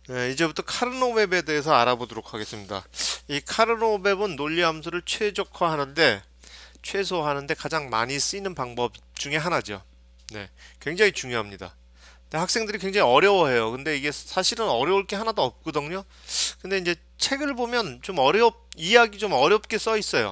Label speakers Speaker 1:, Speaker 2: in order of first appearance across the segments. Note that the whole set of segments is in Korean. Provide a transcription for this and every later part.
Speaker 1: 네, 이제부터 카르노 맵에 대해서 알아보도록 하겠습니다. 이 카르노 맵은 논리 함수를 최적화하는데 최소화하는데 가장 많이 쓰이는 방법 중에 하나죠. 네, 굉장히 중요합니다. 근데 학생들이 굉장히 어려워해요. 근데 이게 사실은 어려울 게 하나도 없거든요. 근데 이제 책을 보면 좀 이해하기 좀 어렵게 써 있어요.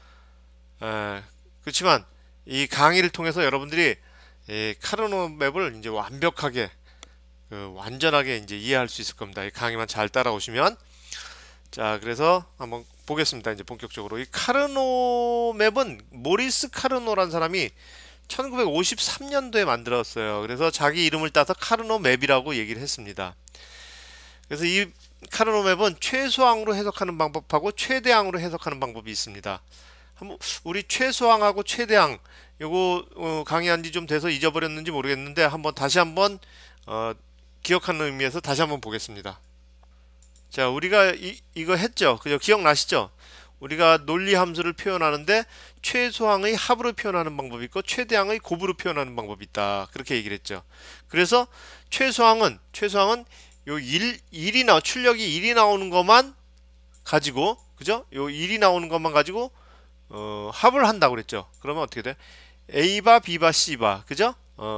Speaker 1: 그렇지만 이 강의를 통해서 여러분들이 이 카르노 맵을 이제 완벽하게 완전하게 이제 이해할 수 있을 겁니다. 이 강의만 잘 따라오시면. 자, 그래서 한번 보겠습니다. 이제 본격적으로. 이 카르노 맵은 모리스 카르노란 사람이 1953년도에 만들었어요. 그래서 자기 이름을 따서 카르노 맵이라고 얘기를 했습니다. 그래서 이 카르노 맵은 최소항으로 해석하는 방법하고 최대항으로 해석하는 방법이 있습니다. 한번 우리 최소항하고 최대항 요거 강의한 지 좀 돼서 잊어버렸는지 모르겠는데 한번 다시 한번 기억하는 의미에서 다시 한번 보겠습니다. 자, 우리가 이거 했죠. 그죠? 기억나시죠? 우리가 논리 함수를 표현하는데 최소항의 합으로 표현하는 방법이 있고 최대항의 곱으로 표현하는 방법이 있다. 그렇게 얘기를 했죠. 그래서 최소항은 요 1이 출력이 1이 나오는 것만 가지고 그죠? 요 1이 나오는 것만 가지고 합을 한다고 그랬죠. 그러면 어떻게 돼? A바, B바, C바. 그죠?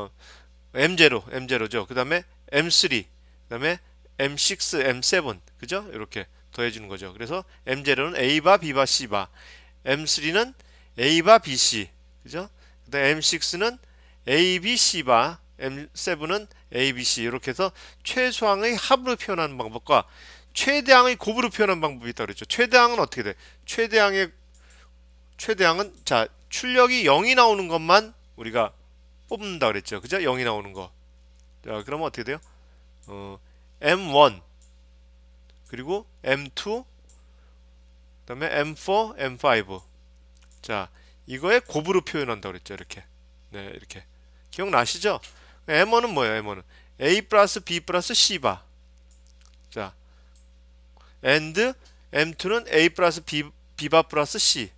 Speaker 1: M0죠. 그다음에 M3. 그다음에 M6, M7. 그죠? 이렇게 더해주는 거죠. 그래서 M0는 A바, B바, C바. M3는 A바, BC. 그죠? 그다음에 M6는 A, B, C바. M7은 A, B, C. 이렇게 해서 최소항의 합으로 표현하는 방법과 최대항의 곱으로 표현하는 방법이 있다고 그랬죠. 최대항은 어떻게 돼? 최대항은 자, 출력이 0이 나오는 것만 우리가 뽑는다 그랬죠. 그죠? 0이 나오는 거. 자, 그러면 어떻게 돼요? M1 그리고 M2 그다음에 M4, M5. 자, 이거에 곱으로 표현한다 그랬죠. 이렇게. 네, 이렇게. 기억나시죠? M1은 뭐예요? M1은 A 플러스 B 플러스 C바. 자, and M2는 A 플러스 B바 플러스 C.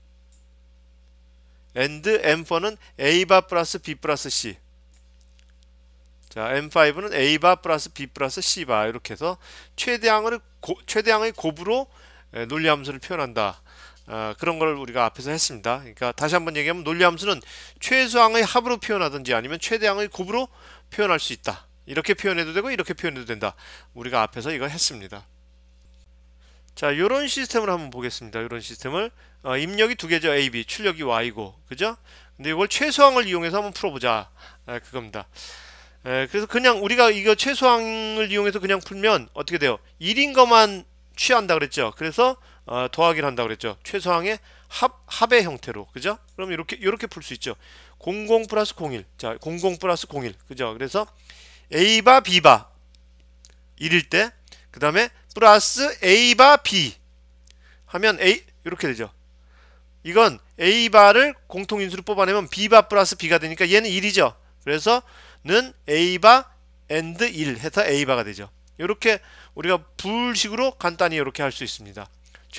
Speaker 1: and M4는 A바 플러스 B 플러스 C. 자, M5는 A바 플러스 B 플러스 C바. 이렇게 해서 최대항의 곱으로 논리함수를 표현한다. 그런 걸 우리가 앞에서 했습니다. 그러니까 다시 한번 얘기하면 논리함수는 최소항의 합으로 표현하든지 아니면 최대항의 곱으로 표현할 수 있다. 이렇게 표현해도 되고 이렇게 표현해도 된다. 우리가 앞에서 이거 했습니다. 자, 요런 시스템을 한번 보겠습니다. 요런 시스템을 입력이 두 개죠. A, B, 출력이 Y고, 그죠? 근데 이걸 최소항을 이용해서 한번 풀어보자. 그겁니다. 그래서 그냥 우리가 이거 최소항을 이용해서 그냥 풀면 어떻게 돼요? 1인 것만 취한다 그랬죠. 그래서 더하기를 한다 그랬죠. 최소항의 합의 형태로, 그죠? 그럼 이렇게 풀 수 있죠. 00 플러스 01. 자, 00 플러스 01. 그죠? 그래서 A바 B바 1일 때, 그 다음에 플러스 A바 B 하면 이렇게 되죠. 이건 A바를 공통인수로 뽑아내면 B바 플러스 B가 되니까 얘는 1이죠. 그래서 는 A바 and 1 해서 A바가 되죠. 이렇게 우리가 불식으로 간단히 이렇게 할 수 있습니다.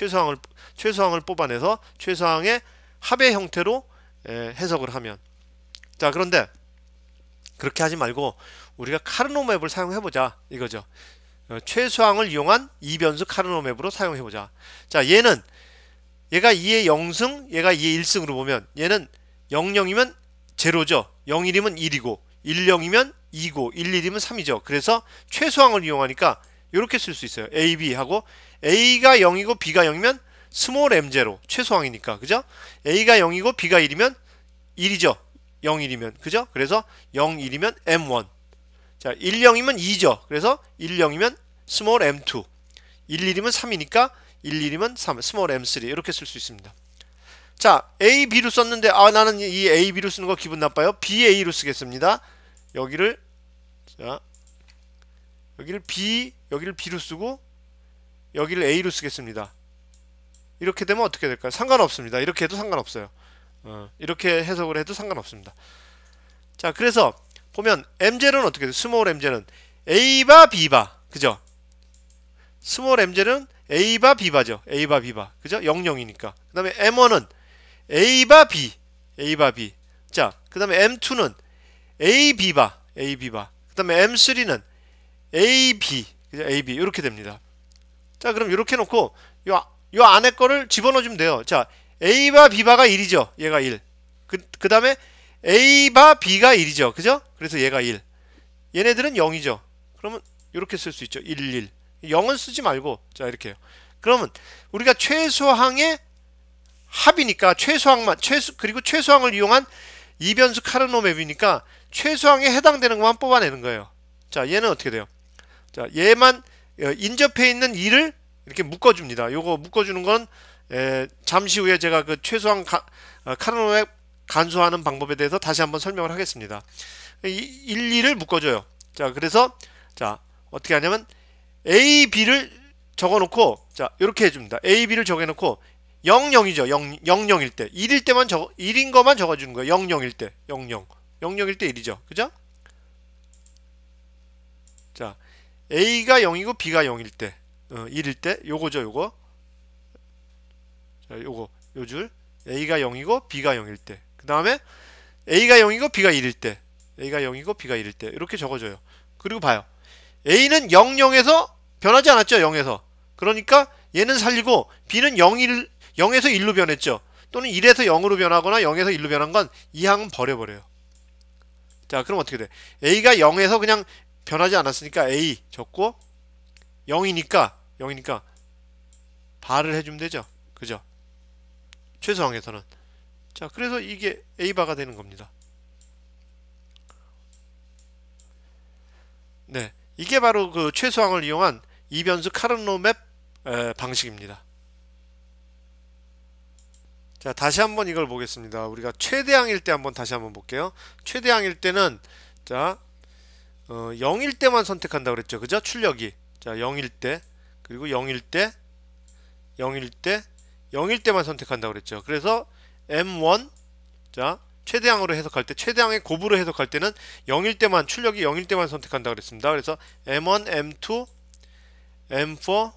Speaker 1: 최소항을 뽑아내서 최소항의 합의 형태로 해석을 하면. 자, 그런데 그렇게 하지 말고 우리가 카르노 맵을 사용해보자 이거죠. 최소항을 이용한 이변수 카르노 맵으로 사용해보자. 자, 얘가 2의 0승, 얘가 2의 1승으로 보면 얘는 00이면 제로죠. 01이면 1이고 10이면 2고 11이면 3이죠. 그래서 최소항을 이용하니까 이렇게 쓸 수 있어요. A, B 하고 A가 0이고 B가 0이면 스몰 m0 최소항이니까. 그죠? A가 0이고 B가 1이면 1이죠. 0, 1이면. 그죠? 그래서 0, 1이면 M1. 자, 1, 0이면 2죠. 그래서 1, 0이면 스몰 m2. 1, 1이면 3이니까 1, 1이면 3, 스몰 m3. 이렇게 쓸 수 있습니다. 자, A, B로 썼는데 나는 이 A, B로 쓰는 거 기분 나빠요. B, A로 쓰겠습니다. 여기를 B로 쓰고 여기를 A로 쓰겠습니다. 이렇게 되면 어떻게 될까요? 상관없습니다. 이렇게 해도 상관없어요. 이렇게 해석을 해도 상관없습니다. 자, 그래서 보면 M0는 어떻게 돼요? 스몰 M0는 A바 B바. 그죠? 스몰 M0는 A바 B바죠. A바 B바. 그죠? 00이니까. 그 다음에 M1은 A바 B. 자, 그 다음에 M2는 A, B바. 그 다음에 M3는 A, B. 그죠? AB 이렇게 됩니다. 자, 그럼 이렇게 놓고 요 안에 거를 집어넣어 주면 돼요. 자, A바 B바가 1이죠. 얘가 1. 그 다음에 A바 B가 1이죠. 그죠? 그래서 얘가 1. 얘네들은 0이죠. 그러면 이렇게 쓸 수 있죠. 1, 1. 0은 쓰지 말고 자, 이렇게요. 그러면 우리가 최소항의 합이니까 그리고 최소항을 이용한 이변수 카르노 맵이니까 최소항에 해당되는 것만 뽑아내는 거예요. 자, 얘는 어떻게 돼요? 자, 얘만 인접해 있는 2를 이렇게 묶어줍니다. 요거 묶어주는 건 잠시 후에 제가 그 최소한 카르노 맵 간수하는 방법에 대해서 다시 한번 설명을 하겠습니다. 1, 2를 묶어줘요. 자, 그래서 자, 어떻게 하냐면 A, B를 적어놓고 자, 이렇게 해줍니다. A, B를 적어놓고 0, 0이죠. 0, 0, 0일 때 1일 때만 1인 것만 적어주는 거예요. 0, 0일 때 0, 0 0, 0일 때 1이죠. 그죠? 자, A가 0이고 B가 0일 때 1일 때 요거죠. 요거 자, 요 줄 A가 0이고 B가 0일 때 그 다음에 A가 0이고 B가 1일 때 A가 0이고 B가 1일 때 이렇게 적어줘요. 그리고 봐요. A는 0, 0에서 변하지 않았죠. 0에서. 그러니까 얘는 살리고 B는 0에서 1로 변했죠. 또는 1에서 0으로 변하거나 0에서 1로 변한 건 이 항은 버려버려요. 자, 그럼 어떻게 돼? A가 0에서 그냥 변하지 않았으니까 A 적고 0이니까 바를 해주면 되죠. 그죠? 최소항에서는. 자, 그래서 이게 A바가 되는 겁니다. 네, 이게 바로 그 최소항을 이용한 이변수 카르노 맵 방식입니다. 자, 다시 한번 이걸 보겠습니다. 우리가 최대항일 때 한번 다시 한번 볼게요. 최대항일 때는 자, 0일 때만 선택한다고 그랬죠. 그죠? 출력이. 자, 0일 때, 그리고 0일 때, 0일 때, 0일 때만 선택한다고 그랬죠. 그래서 M1, 자, 최대항으로 해석할 때, 최대항의 곱으로 해석할 때는 0일 때만, 출력이 0일 때만 선택한다고 그랬습니다. 그래서 M1, M2, M4,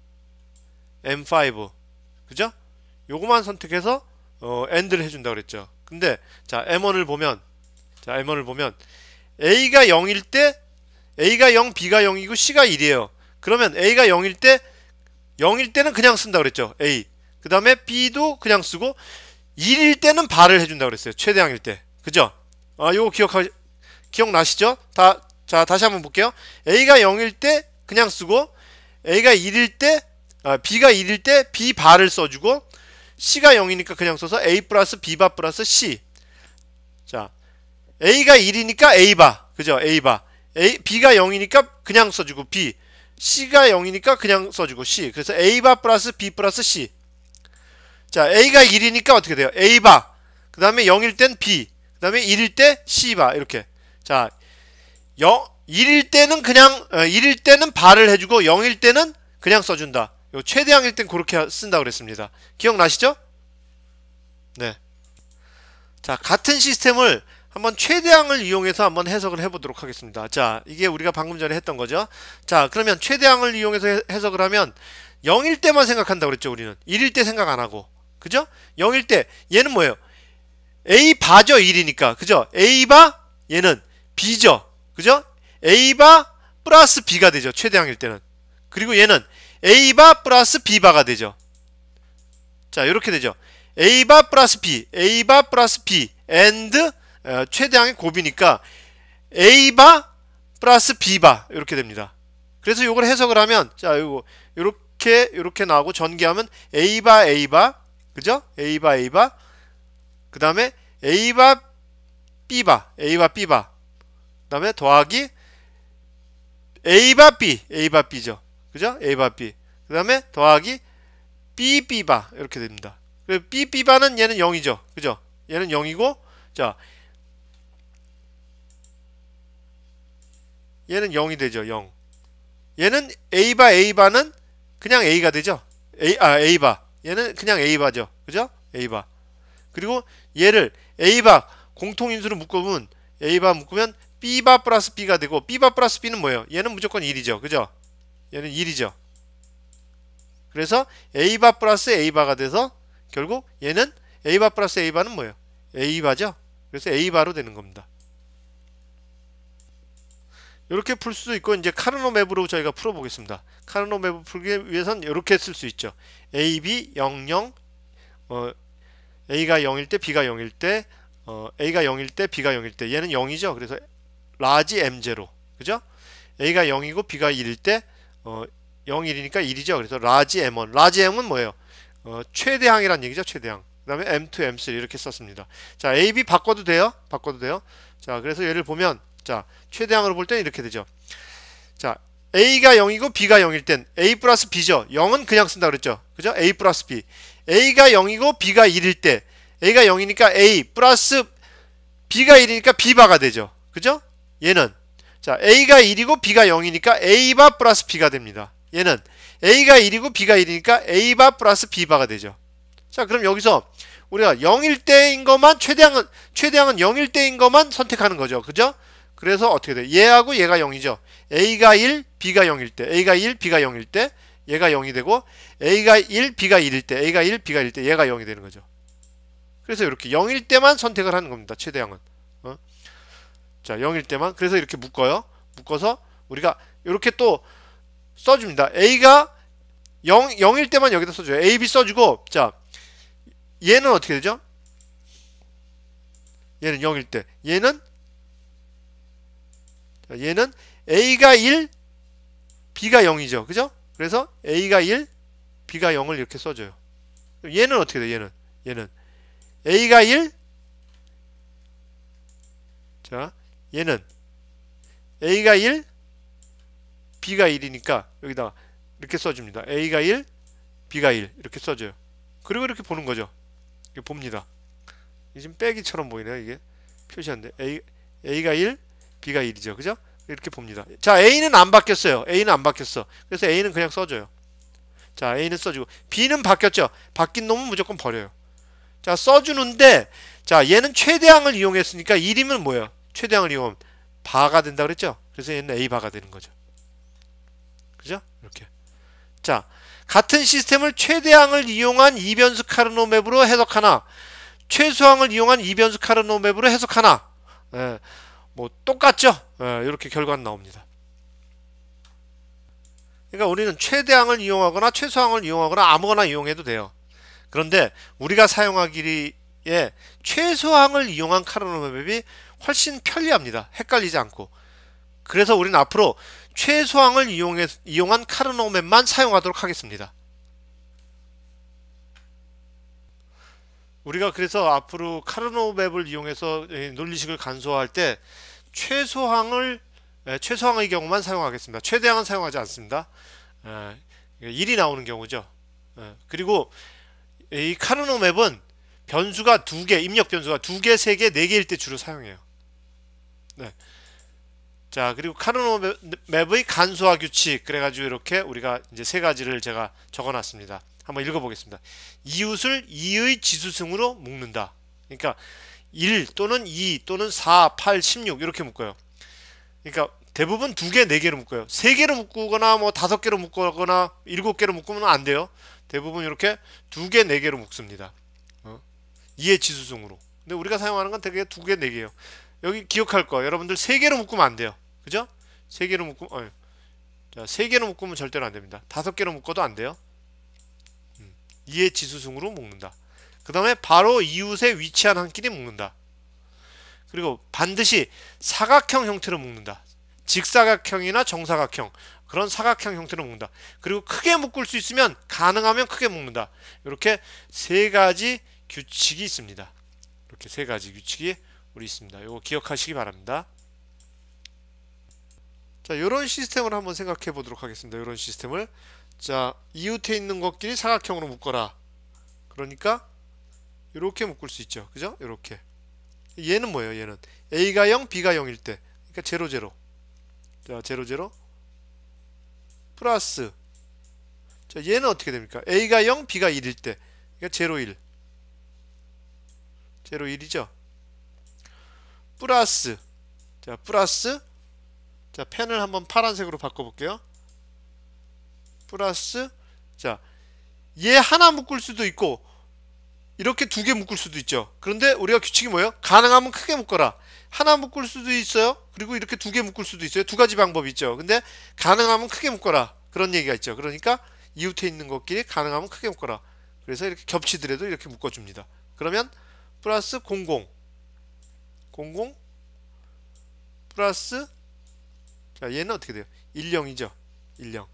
Speaker 1: M5. 그죠? 요거만 선택해서 AND를 해준다고 그랬죠. 근데 자, M1을 보면 A가 0일 때 A가 0, B가 0이고 C가 1이에요. 그러면 A가 0일 때는 그냥 쓴다고 그랬죠. A. 그 다음에 B도 그냥 쓰고 1일 때는 발을 해준다고 그랬어요. 최대항일 때. 그죠? 요거 기억나시죠? 자, 다시 한번 볼게요. A가 0일 때 그냥 쓰고 A가 1일 때 B가 1일 때 B 발을 써주고 C가 0이니까 그냥 써서 A 플러스 B바 플러스 C. 자, A가 1이니까 A바. 그죠? A바. B가 0이니까 그냥 써주고 B. C가 0이니까 그냥 써주고 C. 그래서 A바 플러스 B 플러스 C. 자, A가 1이니까 어떻게 돼요? A바. 그 다음에 0일 땐 B. 그 다음에 1일 때 C바. 이렇게. 자, 1일 때는 그냥 1일 때는 발을 해주고 0일 때는 그냥 써준다. 요 최대항일 땐 그렇게 쓴다 그랬습니다. 기억나시죠? 네. 자, 같은 시스템을 한번 최대항을 이용해서 한번 해석을 해보도록 하겠습니다. 자, 이게 우리가 방금 전에 했던 거죠. 자, 그러면 최대항을 이용해서 해석을 하면 0일 때만 생각한다고 그랬죠. 우리는 1일 때 생각 안 하고. 그죠? 0일 때 얘는 뭐예요? A 바죠. 1이니까. 그죠? A 바 얘는 B죠. 그죠? A 바 플러스 B가 되죠. 최대항일 때는. 그리고 얘는 A바 플러스 B바가 되죠. 자, 이렇게 되죠. A바 플러스 B, A바 플러스 B, and 최대항의 곱이니까 A바 플러스 B바 이렇게 됩니다. 그래서 이걸 해석을 하면 자, 요거 이렇게 나오고 전개하면 A바 A바, 그죠? A바 A바, 그 다음에 A바 B바, A바 B바, 그 다음에 더하기 A바 B, A바 B죠. 그죠? A바 B. 그 다음에 더하기 B, B바. 이렇게 됩니다. B, B바는 얘는 0이죠. 그죠? 얘는 0이고, 자, 얘는 0이 되죠. 0. 얘는 A바, A바는 그냥 A가 되죠. A바. 얘는 그냥 A바죠. 그죠? A바. 그리고 얘를 A바 공통인수로 묶으면, A바 묶으면 B바 플러스 B가 되고, B바 플러스 B는 뭐예요? 얘는 무조건 1이죠. 그죠? 얘는 1이죠. 그래서 A바 플러스 A바가 돼서 결국 얘는 A바 플러스 A바는 뭐예요? A바죠. 그래서 A바로 되는 겁니다. 이렇게 풀 수도 있고 이제 카르노 맵으로 저희가 풀어보겠습니다. 카르노 맵을 풀기 위해선 이렇게 쓸 수 있죠. A, B, 0, 0 A가 0일 때 B가 0일 때 A가 0일 때 B가 0일 때 얘는 0이죠. 그래서 라지 M0 그죠? A가 0이고 B가 1일 때 0, 1이니까 1이죠. 그래서 라지 M1 라지 M은 뭐예요? 최대항이란 얘기죠. 최대항. 그 다음에 M2, M3 이렇게 썼습니다. 자, A, B 바꿔도 돼요. 바꿔도 돼요. 자, 그래서 얘를 보면 자, 최대항으로 볼 때는 이렇게 되죠. 자, A가 0이고 B가 0일 땐 A 플러스 B죠. 0은 그냥 쓴다 그랬죠. 그죠? A 플러스 B. A가 0이고 B가 1일 때 A가 0이니까 A 플러스 B가 1이니까 B바가 되죠. 그죠? 얘는 자, A가 1이고 B가 0이니까 A바 플러스 B가 됩니다. 얘는 A가 1이고 B가 1이니까 A바 플러스 B바가 되죠. 자, 그럼 여기서 우리가 0일 때인 것만 최대항은 0일 때인 것만 선택하는 거죠. 그죠? 그래서 어떻게 돼? 얘하고 얘가 0이죠. A가 1, B가 0일 때 A가 1, B가 0일 때 얘가 0이 되고 A가 1, B가 1일 때 A가 1, B가 1일 때 얘가 0이 되는 거죠. 그래서 이렇게 0일 때만 선택을 하는 겁니다. 최대항은. 자, 0일 때만. 그래서 이렇게 묶어요. 묶어서 우리가 이렇게 또 써줍니다. A가 0일 때만 여기다 써줘요. A, B 써주고 자, 얘는 어떻게 되죠? 얘는 0일 때 얘는 A가 1, B가 0이죠. 그죠? 그래서 A가 1, B가 0을 이렇게 써줘요. 얘는 어떻게 돼? 얘는 A가 1, 자, 얘는 A가 1, B가 1이니까 여기다 이렇게 써줍니다. A가 1, B가 1 이렇게 써줘요. 그리고 이렇게 보는 거죠. 이렇게 봅니다. 지금 빼기처럼 보이네요. 이게 표시한데 A가 1, B가 1이죠. 그죠? 이렇게 봅니다. 자, A는 안 바뀌었어요. A는 안 바뀌었어. 그래서 A는 그냥 써줘요. 자, A는 써주고 B는 바뀌었죠. 바뀐 놈은 무조건 버려요. 자, 써주는데 자, 얘는 최대항을 이용했으니까 1이면 뭐예요? 최대항을 이용하면 바가 된다 그랬죠? 그래서 얘는 A바가 되는 거죠. 그죠? 이렇게. 자, 같은 시스템을 최대항을 이용한 이변수 카르노 맵으로 해석하나 최소항을 이용한 이변수 카르노 맵으로 해석하나 뭐 똑같죠? 이렇게 결과는 나옵니다. 그러니까 우리는 최대항을 이용하거나 최소항을 이용하거나 아무거나 이용해도 돼요. 그런데 우리가 사용하기에 최소항을 이용한 카르노 맵이 훨씬 편리합니다. 헷갈리지 않고. 그래서 우리는 앞으로 최소항을 이용한 카르노 맵만 사용하도록 하겠습니다. 우리가 그래서 앞으로 카르노 맵을 이용해서 논리식을 간소화할 때 최소항의 경우만 사용하겠습니다. 최대항은 사용하지 않습니다. 1이 나오는 경우죠. 그리고 이 카르노 맵은 변수가 2개, 입력 변수가 2개, 3개, 4개일 때 주로 사용해요. 네. 자, 그리고 카르노 맵의 간소화 규칙 그래가지고 이렇게 우리가 이제 3가지를 제가 적어놨습니다. 한번 읽어보겠습니다. 이웃을 2의 지수승으로 묶는다. 그러니까 1 또는 2 또는 4, 8, 16 이렇게 묶어요. 그러니까 대부분 2개, 4개로 묶어요. 3개로 묶거나 뭐 5개로 묶거나 7개로 묶으면 안 돼요. 대부분 이렇게 2개, 4개로 묶습니다. 2의 지수승으로. 근데 우리가 사용하는 건 되게 2개, 4개예요. 여기 기억할 거 여러분들 3개로 묶으면 안 돼요. 그죠? 3개로 묶으면 자, 3개로 묶으면 절대로 안 됩니다. 5개로 묶어도 안 돼요. 2의 지수승으로 묶는다. 그 다음에 바로 이웃에 위치한 한 끼리 묶는다. 그리고 반드시 사각형 형태로 묶는다. 직사각형이나 정사각형 그런 사각형 형태로 묶는다. 그리고 크게 묶을 수 있으면 가능하면 크게 묶는다. 이렇게 3가지 규칙이 있습니다. 이렇게 3가지 규칙이 우리 있습니다. 이거 기억하시기 바랍니다. 자, 이런 시스템을 한번 생각해 보도록 하겠습니다. 이런 시스템을 자, 이웃에 있는 것끼리 사각형으로 묶어라. 그러니까 이렇게 묶을 수 있죠. 그죠? 이렇게. 얘는 뭐예요? 얘는 A가 0, B가 0일 때 그러니까 0, 0. 자, 0, 0 플러스 자, 얘는 어떻게 됩니까? A가 0, B가 1일 때 그러니까 0, 1 0, 1이죠. 플러스 자, 플러스 자, 펜을 한번 파란색으로 바꿔볼게요. 플러스 자, 얘 하나 묶을 수도 있고 이렇게 두 개 묶을 수도 있죠. 그런데 우리가 규칙이 뭐예요? 가능하면 크게 묶어라. 하나 묶을 수도 있어요. 그리고 이렇게 두 개 묶을 수도 있어요. 두 가지 방법이 있죠. 근데 가능하면 크게 묶어라. 그런 얘기가 있죠. 그러니까 이웃에 있는 것끼리 가능하면 크게 묶어라. 그래서 이렇게 겹치더라도 이렇게 묶어줍니다. 그러면 플러스 00 플러스, 자 얘는 어떻게 돼요? 10이죠. 10.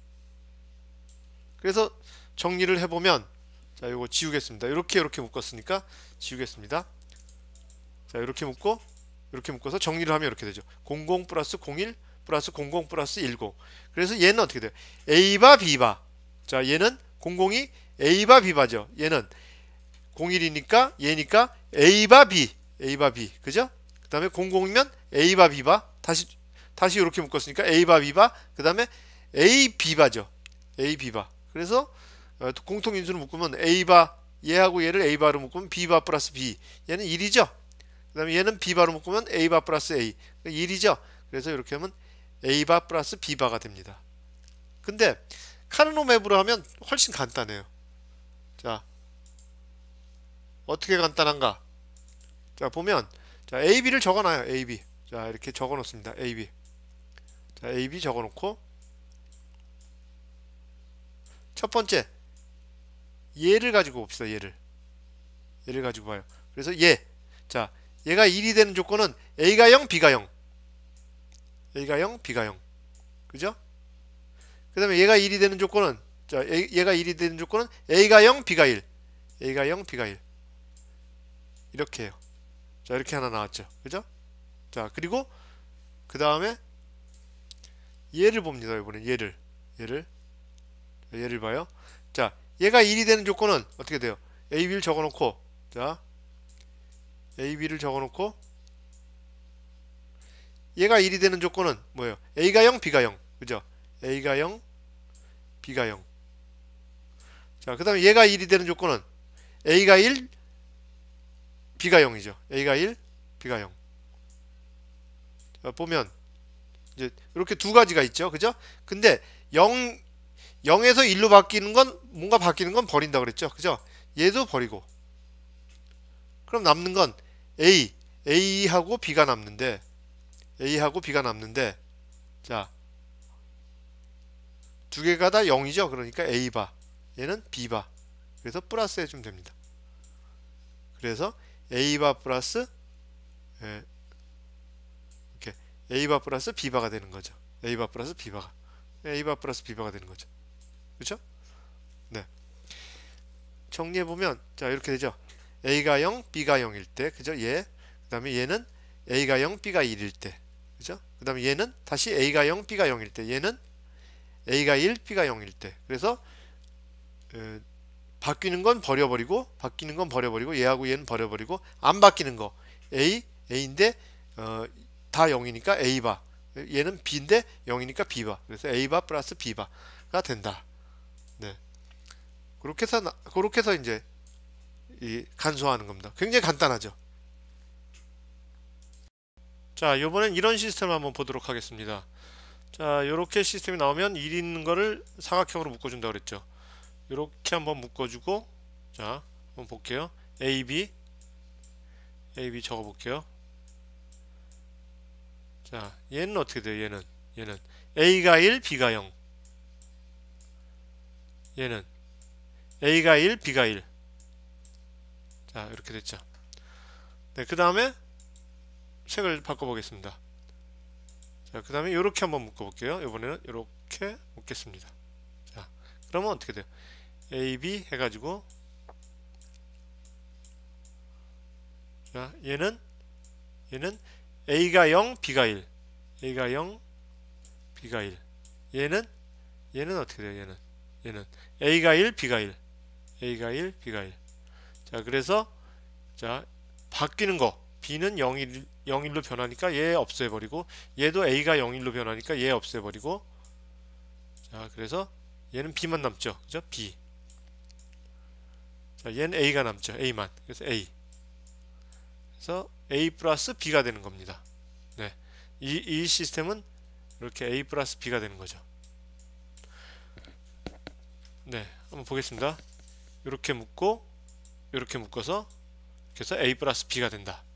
Speaker 1: 그래서 정리를 해보면, 자 요거 지우겠습니다. 이렇게 묶었으니까 지우겠습니다. 자 이렇게 묶고 이렇게 묶어서 정리를 하면 이렇게 되죠. 00 플러스 01 플러스 00 플러스 10. 그래서 얘는 어떻게 돼요? A바 B바. 자 얘는 00이 A바 B바죠. 얘는 01이니까 얘니까 A바 B, A바 B, 그죠? 그 다음에 00이면 A바 B바. 다시 이렇게 묶었으니까 A바 B바. 그 다음에 A B바죠. A B바. 그래서 공통인수를 묶으면 A바, 얘하고 얘를 A바로 묶으면 B바 플러스 B. 얘는 1이죠. 그 다음에 얘는 B바로 묶으면 A바 플러스 A. 1이죠. 그래서 이렇게 하면 A바 플러스 B바가 됩니다. 근데 카르노 맵으로 하면 훨씬 간단해요. 자, 어떻게 간단한가? 자, 보면, 자, AB를 적어놔요. AB. 자, 이렇게 적어 놓습니다. AB. 자, AB 적어 놓고, 첫 번째, 얘를 가지고 봅시다. 얘를 가지고 봐요. 그래서 얘. 자, 얘가 1이 되는 조건은 A가 0, B가 0. A가 0, B가 0. 그죠? 그 다음에 얘가 1이 되는 조건은, 자, 얘가 1이 되는 조건은 A가 0, B가 1. A가 0, B가 1. 이렇게 해요. 자, 이렇게 하나 나왔죠. 그죠? 자, 그리고 그 다음에 얘를 봅니다. 이번엔 얘를 봐요. 자, 얘가 1이 되는 조건은 어떻게 돼요? AB를 적어놓고, 자, AB를 적어놓고, 얘가 1이 되는 조건은 뭐예요? A가 0, B가 0. 그죠? A가 0, B가 0. 자, 그 다음에 얘가 1이 되는 조건은 A가 1, B가 0이죠. A가 1, B가 0. 자, 보면 이제 이렇게 두 가지가 있죠. 그죠? 근데 0에서 1로 바뀌는 건, 뭔가 바뀌는 건 버린다 그랬죠. 그죠? 얘도 버리고. 그럼 남는 건 A하고 B가 남는데, 자, 두 개가 다 0이죠. 그러니까 A바. 얘는 B바. 그래서 플러스 해주면 됩니다. 그래서 A바 플러스, 이렇게 A바 플러스 B바가 되는 거죠. A바 플러스 B바가 되는 거죠. 그렇죠? 네. 정리해 보면, 자, 이렇게 되죠. A가 0, B가 0일 때, 그죠? 얘. 그다음에 얘는 A가 0, B가 1일 때. 그죠? 그다음에 얘는 다시 A가 0, B가 0일 때. 얘는 A가 1, B가 0일 때. 그래서 바뀌는 건 버려버리고, 얘하고 얘는 버려버리고, 안 바뀌는 거 A인데 다 0이니까 A바. 얘는 B인데 0이니까 B바. 그래서 A바 플러스 B바가 된다. 네. 그렇게 해서 이제 간소화하는 겁니다. 굉장히 간단하죠. 자, 요번엔 이런 시스템을 한번 보도록 하겠습니다. 자, 이렇게 시스템이 나오면 1 있는 거를 사각형으로 묶어준다 그랬죠. 이렇게 한번 묶어주고, 자, 한번 볼게요. AB 적어볼게요. 자, 얘는 어떻게 돼요? 얘는 A가 1, B가 0. 얘는 A가 1, B가 1. 자, 이렇게 됐죠. 네, 그 다음에 색을 바꿔보겠습니다. 자, 그 다음에 이렇게 한번 묶어볼게요. 이번에는 이렇게 묶겠습니다. 자, 그러면 어떻게 돼요? AB 해가지고, 자, 얘는 A가 0, B가 1. A가 0, B가 1. 얘는 어떻게 돼요? 얘는 A가 1, B가 1. A가 1, B가 1. 자, 그래서, 자, 바뀌는 거. B는 0일로 변하니까 얘 없애버리고, 얘도 A가 0일로 변하니까 얘 없애버리고, 자, 그래서 얘는 B만 남죠. 그죠? B. 자, 얘는 A가 남죠. A만. 그래서 A. 그래서 A 플러스 B가 되는 겁니다. 네. 이 시스템은 이렇게 A 플러스 B가 되는 거죠. 네. 한번 보겠습니다. 이렇게 묶고, 이렇게 묶어서 그래서 A 플러스 B가 된다.